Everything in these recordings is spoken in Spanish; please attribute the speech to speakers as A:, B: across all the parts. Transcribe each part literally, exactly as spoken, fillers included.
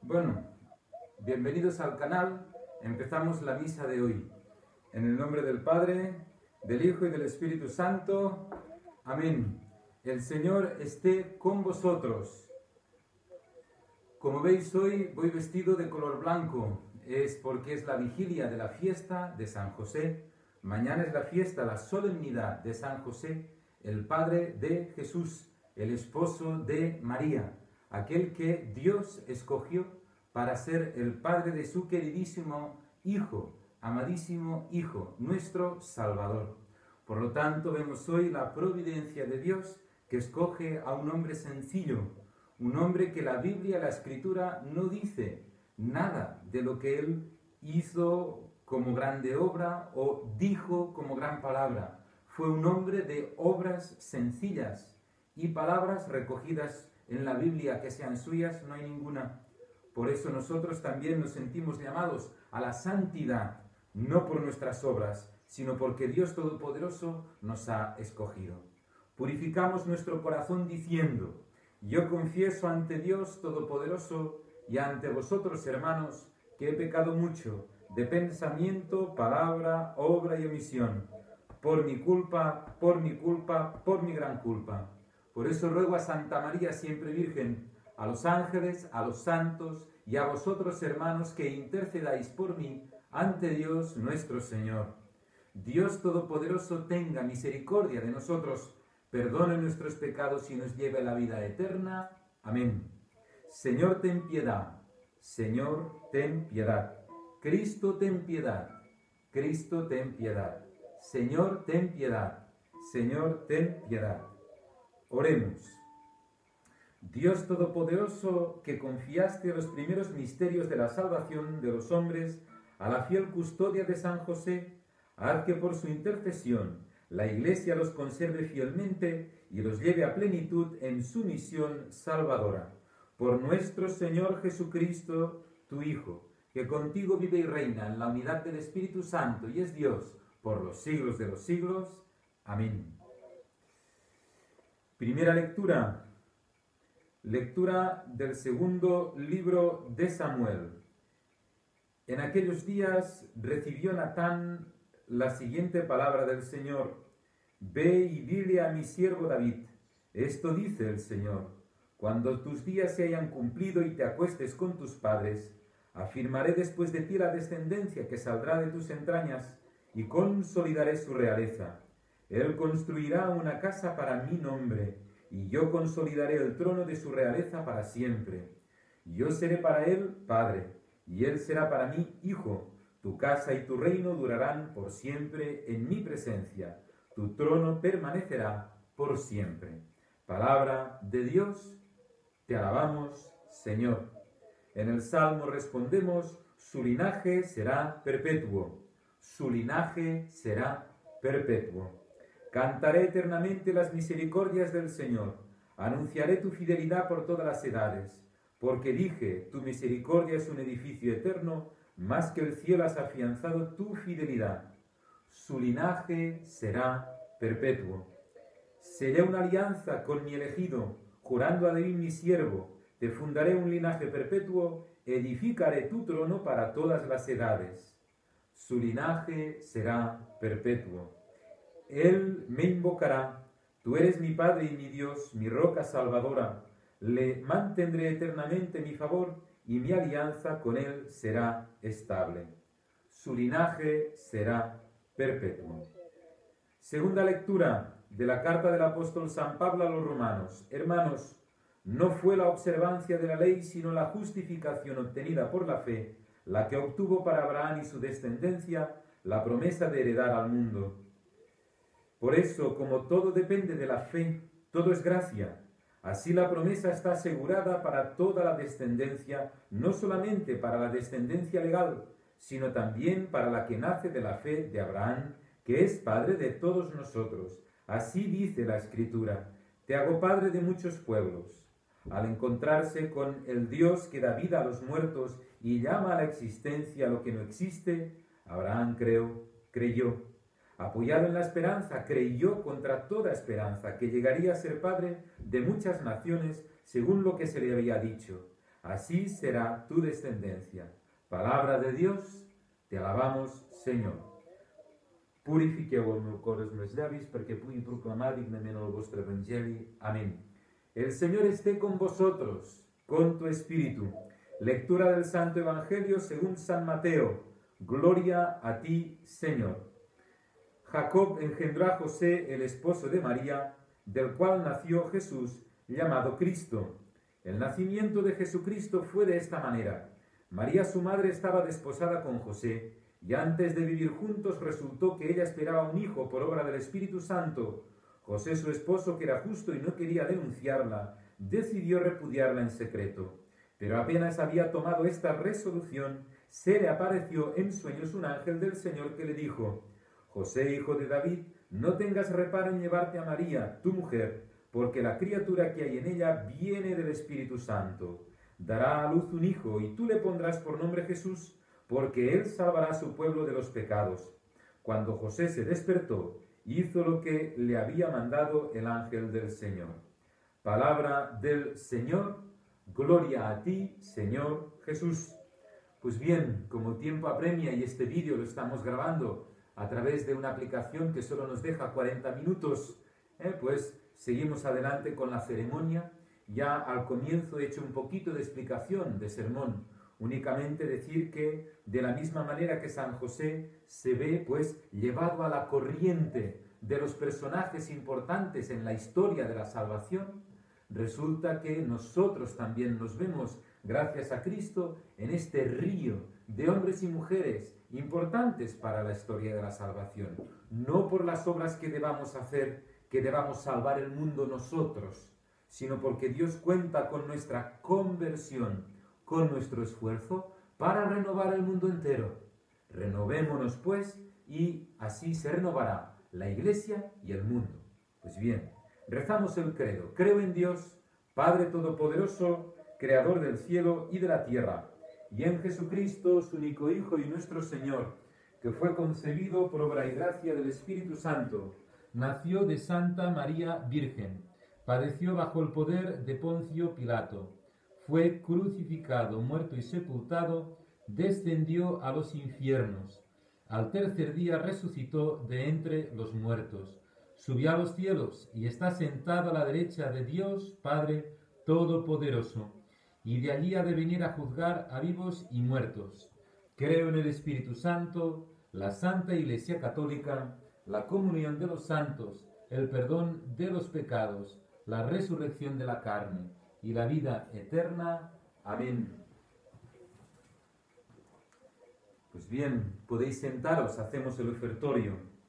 A: Bueno, bienvenidos al canal. Empezamos la misa de hoy. En el nombre del Padre, del Hijo y del Espíritu Santo. Amén. El Señor esté con vosotros. Como veis, hoy voy vestido de color blanco. Es porque es la vigilia de la fiesta de San José. Mañana es la fiesta, la solemnidad de San José, el Padre de Jesús, el esposo de María, aquel que Dios escogió para ser el Padre de su queridísimo Hijo, amadísimo Hijo, nuestro Salvador. Por lo tanto, vemos hoy la providencia de Dios que escoge a un hombre sencillo, un hombre que la Biblia, la Escritura, no dice nada de lo que él hizo como grande obra o dijo como gran palabra. Fue un hombre de obras sencillas y palabras recogidas en la Biblia que sean suyas, no hay ninguna. Por eso nosotros también nos sentimos llamados a la santidad, no por nuestras obras, sino porque Dios Todopoderoso nos ha escogido. Purificamos nuestro corazón diciendo: yo confieso ante Dios Todopoderoso y ante vosotros, hermanos, que he pecado mucho, de pensamiento, palabra, obra y omisión, por mi culpa, por mi culpa, por mi gran culpa. Por eso ruego a Santa María, siempre Virgen, a los ángeles, a los santos y a vosotros, hermanos, que intercedáis por mí ante Dios nuestro Señor. Dios Todopoderoso tenga misericordia de nosotros, perdone nuestros pecados y nos lleve a la vida eterna. Amén. Señor, ten piedad. Señor, ten piedad. Cristo, ten piedad. Cristo, ten piedad. Señor, ten piedad. Señor, ten piedad. Oremos. Dios Todopoderoso, que confiaste los primeros misterios de la salvación de los hombres a la fiel custodia de San José, haz que por su intercesión la Iglesia los conserve fielmente y los lleve a plenitud en su misión salvadora. Por nuestro Señor Jesucristo, tu Hijo, que contigo vive y reina en la unidad del Espíritu Santo y es Dios por los siglos de los siglos. Amén. Primera lectura. Lectura del segundo libro de Samuel. En aquellos días recibió Natán la siguiente palabra del Señor: ve y dile a mi siervo David, esto dice el Señor, cuando tus días se hayan cumplido y te acuestes con tus padres, afirmaré después de ti la descendencia que saldrá de tus entrañas y consolidaré su realeza. Él construirá una casa para mi nombre, y yo consolidaré el trono de su realeza para siempre. Yo seré para él padre, y él será para mí hijo. Tu casa y tu reino durarán por siempre en mi presencia. Tu trono permanecerá por siempre. Palabra de Dios, te alabamos, Señor. En el Salmo respondemos: su linaje será perpetuo. Su linaje será perpetuo. Cantaré eternamente las misericordias del Señor. Anunciaré tu fidelidad por todas las edades. Porque dije, tu misericordia es un edificio eterno, más que el cielo has afianzado tu fidelidad. Su linaje será perpetuo. Seré una alianza con mi elegido, jurando a David mi siervo. Te fundaré un linaje perpetuo, edificaré tu trono para todas las edades. Su linaje será perpetuo. Él me invocará, tú eres mi Padre y mi Dios, mi roca salvadora. Le mantendré eternamente mi favor y mi alianza con él será estable. Su linaje será perpetuo. Segunda lectura de la carta del apóstol San Pablo a los romanos. Hermanos, no fue la observancia de la ley, sino la justificación obtenida por la fe, la que obtuvo para Abraham y su descendencia la promesa de heredar al mundo. Por eso, como todo depende de la fe, todo es gracia. Así la promesa está asegurada para toda la descendencia, no solamente para la descendencia legal, sino también para la que nace de la fe de Abraham, que es padre de todos nosotros. Así dice la Escritura: te hago padre de muchos pueblos. Al encontrarse con el Dios que da vida a los muertos y llama a la existencia lo que no existe, Abraham creó, creyó. Apoyado en la esperanza, creyó contra toda esperanza que llegaría a ser padre de muchas naciones según lo que se le había dicho. así será tu descendencia. Palabra de Dios, te alabamos, Senyor. Purifiqueu el meu cor, els meus llavis, perquè pugui proclamar dignament el vostre evangeli. Amén. El Señor esté con vosotros, con tu espíritu. Lectura del Santo Evangelio según San Mateo. Gloria a ti, Señor. Jacob engendró a José, el esposo de María, del cual nació Jesús, llamado Cristo. El nacimiento de Jesucristo fue de esta manera. María, su madre, estaba desposada con José, y antes de vivir juntos resultó que ella esperaba un hijo por obra del Espíritu Santo. José, su esposo, que era justo y no quería denunciarla, decidió repudiarla en secreto. Pero apenas había tomado esta resolución, se le apareció en sueños un ángel del Señor que le dijo: José, hijo de David, no tengas reparo en llevarte a María, tu mujer, porque la criatura que hay en ella viene del Espíritu Santo. Dará a luz un hijo, y tú le pondrás por nombre Jesús, porque él salvará a su pueblo de los pecados. Cuando José se despertó, hizo lo que le había mandado el ángel del Señor. Palabra del Señor, gloria a ti, Señor Jesús. Pues bien, como el tiempo apremia y este vídeo lo estamos grabando a través de una aplicación que solo nos deja cuarenta minutos, eh, pues seguimos adelante con la ceremonia. Ya al comienzo he hecho un poquito de explicación de sermón. Únicamente decir que de la misma manera que San José se ve pues llevado a la corriente de los personajes importantes en la historia de la salvación, resulta que nosotros también nos vemos, gracias a Cristo, en este río de hombres y mujeres importantes para la historia de la salvación. No por las obras que debamos hacer, que debamos salvar el mundo nosotros, sino porque Dios cuenta con nuestra conversión, con nuestro esfuerzo, para renovar el mundo entero. Renovémonos, pues, y así se renovará la Iglesia y el mundo. Pues bien, rezamos el credo. Creo en Dios, Padre Todopoderoso, Creador del cielo y de la tierra, y en Jesucristo, su único Hijo y nuestro Señor, que fue concebido por obra y gracia del Espíritu Santo, nació de Santa María Virgen, padeció bajo el poder de Poncio Pilato, fue crucificado, muerto y sepultado, descendió a los infiernos. Al tercer día resucitó de entre los muertos, subió a los cielos y está sentado a la derecha de Dios Padre Todopoderoso, y de allí ha de venir a juzgar a vivos y muertos. Creo en el Espíritu Santo, la Santa Iglesia Católica, la comunión de los santos, el perdón de los pecados, la resurrección de la carne y la vida eterna. Amén. Pues bien, podéis sentaros, hacemos el ofertorio.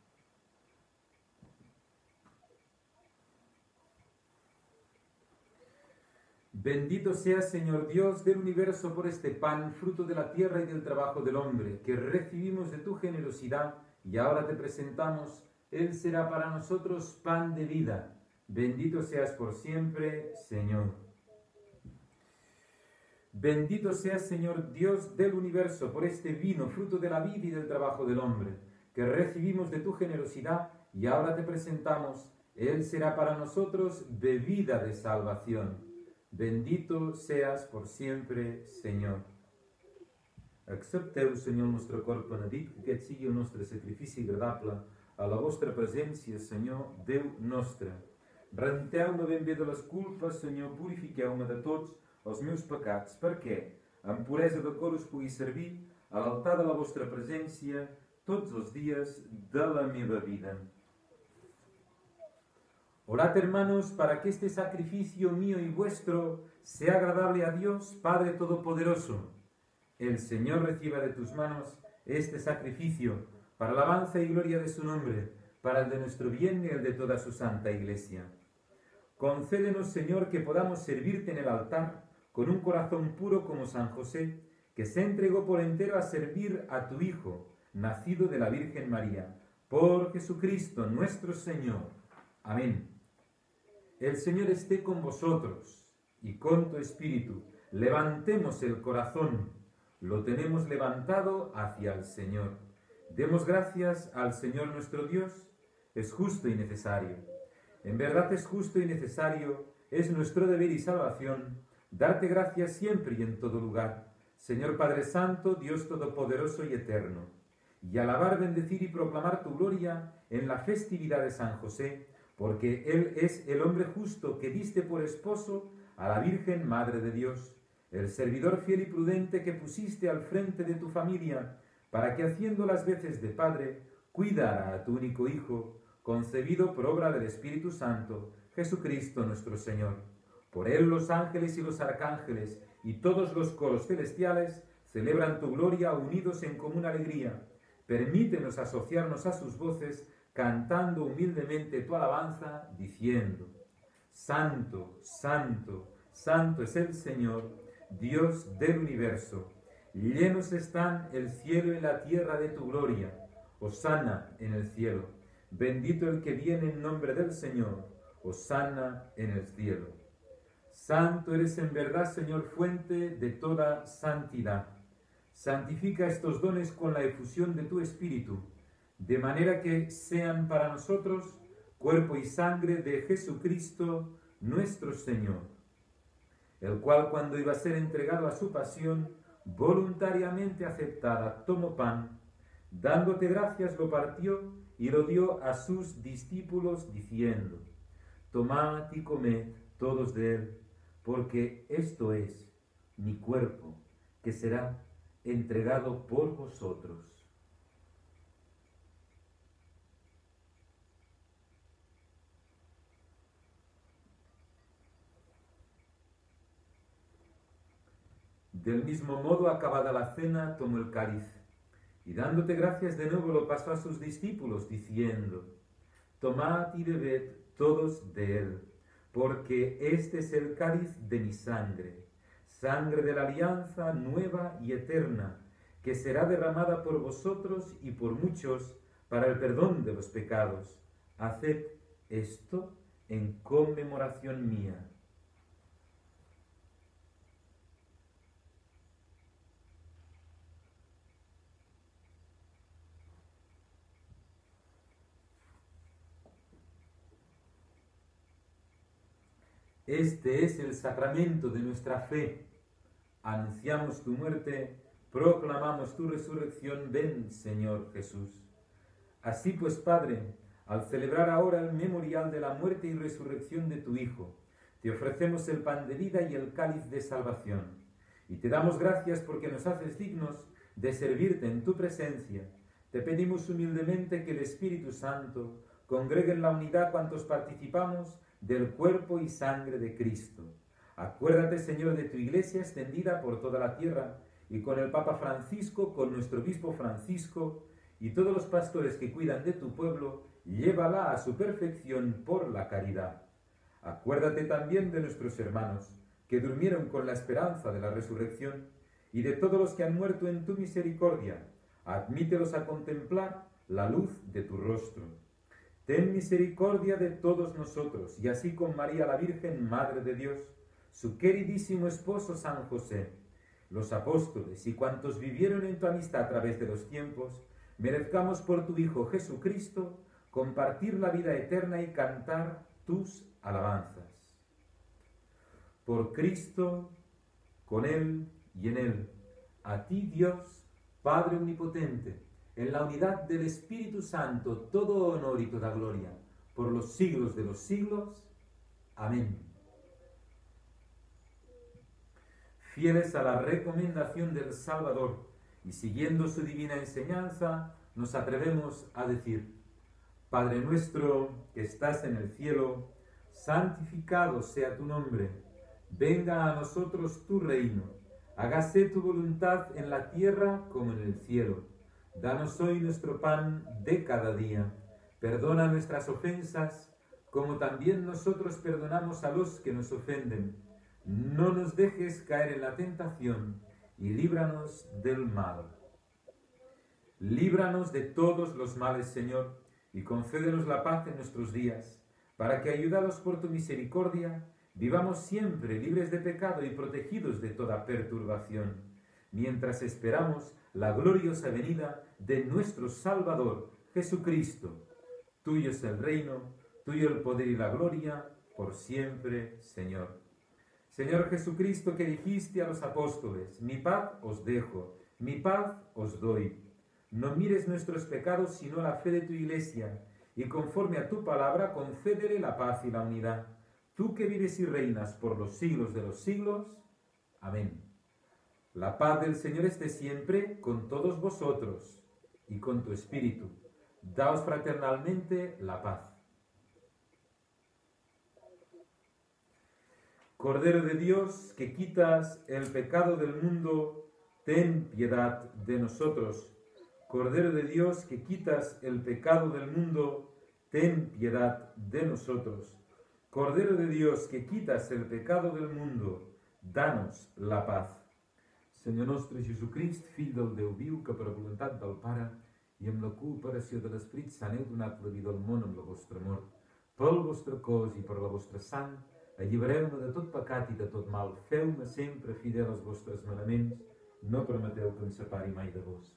A: Bendito seas, Señor Dios del universo, por este pan, fruto de la tierra y del trabajo del hombre, que recibimos de tu generosidad y ahora te presentamos. Él será para nosotros pan de vida. Bendito seas por siempre, Señor. Bendito seas, Señor Dios del universo, por este vino, fruto de la vid y del trabajo del hombre, que recibimos de tu generosidad y ahora te presentamos. Él será para nosotros bebida de salvación. Bendito seas por siempre, Senyor. Accepteu, Senyor, el nostre cor penedit, que aquest sigui el nostre sacrifici agradable a la vostra presència, Senyor, Déu nostre. Renteu-me ben bé de les culpes, Senyor, purifiqueu-me de tots els meus pecats, perquè, amb puresa de cor, us pugui servir a l'altar de la vostra presència tots els dies de la meva vida. Orad, hermanos, para que este sacrificio mío y vuestro sea agradable a Dios, Padre Todopoderoso. El Señor reciba de tus manos este sacrificio para alabanza y gloria de su nombre, para el de nuestro bien y el de toda su santa Iglesia. Concédenos, Señor, que podamos servirte en el altar con un corazón puro como San José, que se entregó por entero a servir a tu Hijo, nacido de la Virgen María, por Jesucristo nuestro Señor. Amén. El Señor esté con vosotros y con tu espíritu. Levantemos el corazón. Lo tenemos levantado hacia el Señor. Demos gracias al Señor nuestro Dios. Es justo y necesario. En verdad es justo y necesario, es nuestro deber y salvación, darte gracias siempre y en todo lugar, Señor Padre Santo, Dios Todopoderoso y Eterno, y alabar, bendecir y proclamar tu gloria en la festividad de San José, porque Él es el hombre justo que diste por esposo a la Virgen Madre de Dios, el servidor fiel y prudente que pusiste al frente de tu familia, para que haciendo las veces de padre, cuidara a tu único Hijo, concebido por obra del Espíritu Santo, Jesucristo nuestro Señor. Por Él los ángeles y los arcángeles y todos los coros celestiales celebran tu gloria unidos en común alegría. Permítenos asociarnos a sus voces, cantando humildemente tu alabanza, diciendo: Santo, Santo, Santo es el Señor, Dios del universo. Llenos están el cielo y la tierra de tu gloria. Hosana en el cielo. Bendito el que viene en nombre del Señor. Hosana en el cielo. Santo eres en verdad, Señor, fuente de toda santidad. Santifica estos dones con la efusión de tu Espíritu, de manera que sean para nosotros cuerpo y sangre de Jesucristo nuestro Señor, el cual, cuando iba a ser entregado a su pasión, voluntariamente aceptada, tomó pan, dándote gracias lo partió y lo dio a sus discípulos, diciendo: Tomad y comed todos de él, porque esto es mi cuerpo, que será entregado por vosotros. Del mismo modo, acabada la cena, tomó el cáliz, y dándote gracias de nuevo lo pasó a sus discípulos, diciendo: Tomad y bebed todos de él, porque este es el cáliz de mi sangre, sangre de la alianza nueva y eterna, que será derramada por vosotros y por muchos para el perdón de los pecados. Haced esto en conmemoración mía. Este es el sacramento de nuestra fe. Anunciamos tu muerte, proclamamos tu resurrección. Ven, Señor Jesús. Así pues, Padre, al celebrar ahora el memorial de la muerte y resurrección de tu Hijo, te ofrecemos el pan de vida y el cáliz de salvación. Y te damos gracias porque nos haces dignos de servirte en tu presencia. Te pedimos humildemente que el Espíritu Santo congregue en la unidad cuantos participamos del cuerpo y sangre de Cristo. Acuérdate, Señor, de tu Iglesia extendida por toda la tierra, y con el Papa Francisco, con nuestro obispo Francisco, y todos los pastores que cuidan de tu pueblo, llévala a su perfección por la caridad. Acuérdate también de nuestros hermanos, que durmieron con la esperanza de la resurrección, y de todos los que han muerto en tu misericordia. Admítelos a contemplar la luz de tu rostro. Ten misericordia de todos nosotros, y así con María la Virgen, Madre de Dios, su queridísimo esposo San José, los apóstoles y cuantos vivieron en tu amistad a través de los tiempos, merezcamos por tu Hijo Jesucristo compartir la vida eterna y cantar tus alabanzas. Por Cristo, con Él y en Él, a ti Dios, Padre omnipotente, en la unidad del Espíritu Santo, todo honor y toda gloria, por los siglos de los siglos. Amén. Fieles a la recomendación del Salvador y siguiendo su divina enseñanza, nos atrevemos a decir: Padre nuestro que estás en el cielo, santificado sea tu nombre. Venga a nosotros tu reino. Hágase tu voluntad en la tierra como en el cielo. Danos hoy nuestro pan de cada día. Perdona nuestras ofensas, como también nosotros perdonamos a los que nos ofenden. No nos dejes caer en la tentación, y líbranos del mal. Líbranos de todos los males, Señor, y concédenos la paz en nuestros días, para que, ayudados por tu misericordia, vivamos siempre libres de pecado y protegidos de toda perturbación, mientras esperamos la gloriosa venida de nuestro Salvador, Jesucristo. Tuyo es el reino, tuyo el poder y la gloria, por siempre, Señor. Señor Jesucristo, que dijiste a los apóstoles, mi paz os dejo, mi paz os doy. No mires nuestros pecados, sino la fe de tu Iglesia, y conforme a tu palabra, concédele la paz y la unidad. Tú que vives y reinas por los siglos de los siglos. Amén. La paz del Señor esté siempre con todos vosotros y con tu espíritu. Daos fraternalmente la paz. Cordero de Dios, que quitas el pecado del mundo, ten piedad de nosotros. Cordero de Dios, que quitas el pecado del mundo, ten piedad de nosotros. Cordero de Dios, que quitas el pecado del mundo, danos la paz. Senyor nostre Jesucrist, fill del Déu viu, que per voluntat del Pare i amb la cooperació de l'Esperit Sant heu donat la vida al món amb la vostra mort, pel vostre cos i per la vostra sang, allibereu-me de tot pecat i de tot mal. Feu-me sempre fidel als vostres manaments. No permeteu que em separi mai de vos.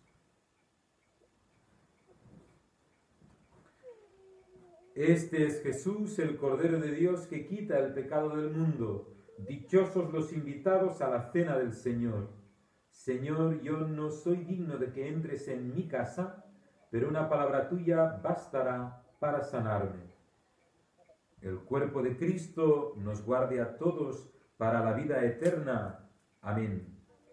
A: Este es Jesús, el Cordero de Dios, que quita el pecado del mundo. Dichosos los invitados a la cena del Señor. Señor, yo no soy digno de que entres en mi casa, pero una palabra tuya bastará para sanarme. El cuerpo de Cristo nos guarde a todos para la vida eterna. Amén.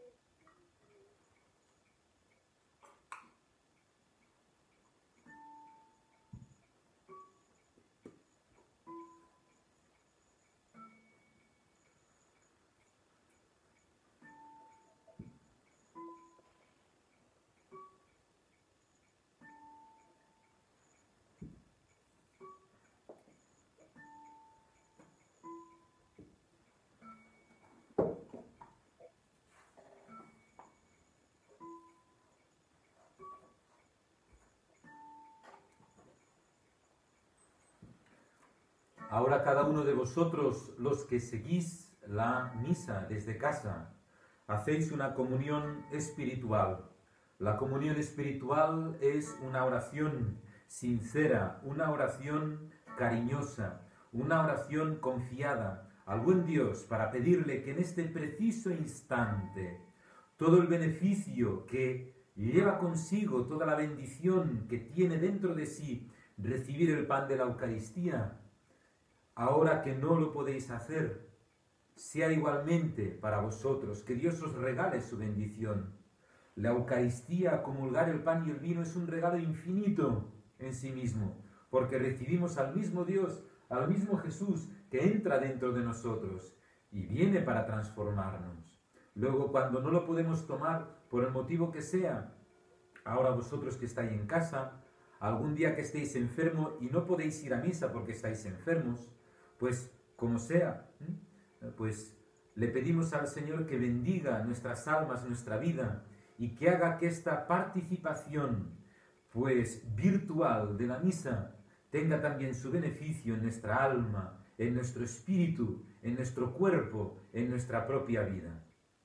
A: Ahora cada uno de vosotros, los que seguís la misa desde casa, hacéis una comunión espiritual. La comunión espiritual es una oración sincera, una oración cariñosa, una oración confiada al buen Dios para pedirle que en este preciso instante todo el beneficio que lleva consigo, toda la bendición que tiene dentro de sí recibir el pan de la Eucaristía, ahora que no lo podéis hacer, sea igualmente para vosotros, que Dios os regale su bendición. La Eucaristía, comulgar el pan y el vino, es un regalo infinito en sí mismo, porque recibimos al mismo Dios, al mismo Jesús, que entra dentro de nosotros y viene para transformarnos. Luego, cuando no lo podemos tomar, por el motivo que sea, ahora vosotros que estáis en casa, algún día que estéis enfermos y no podéis ir a misa porque estáis enfermos, pues como sea, pues le pedimos al Señor que bendiga nuestras almas, nuestra vida, y que haga que esta participación, pues virtual de la misa, tenga también su beneficio en nuestra alma, en nuestro espíritu, en nuestro cuerpo, en nuestra propia vida.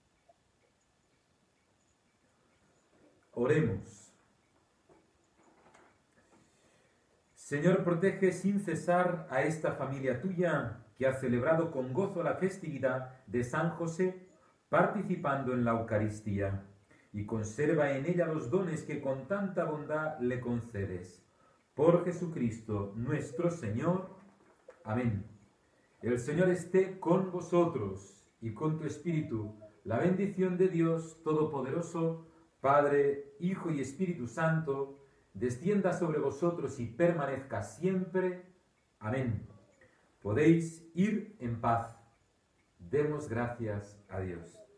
A: Oremos. Señor, protege sin cesar a esta familia tuya que ha celebrado con gozo la festividad de San José, participando en la Eucaristía, y conserva en ella los dones que con tanta bondad le concedes. Por Jesucristo nuestro Señor. Amén. El Señor esté con vosotros y con tu espíritu. La bendición de Dios Todopoderoso, Padre, Hijo y Espíritu Santo, descienda sobre vosotros y permanezca siempre. Amén. Podéis ir en paz. Demos gracias a Dios.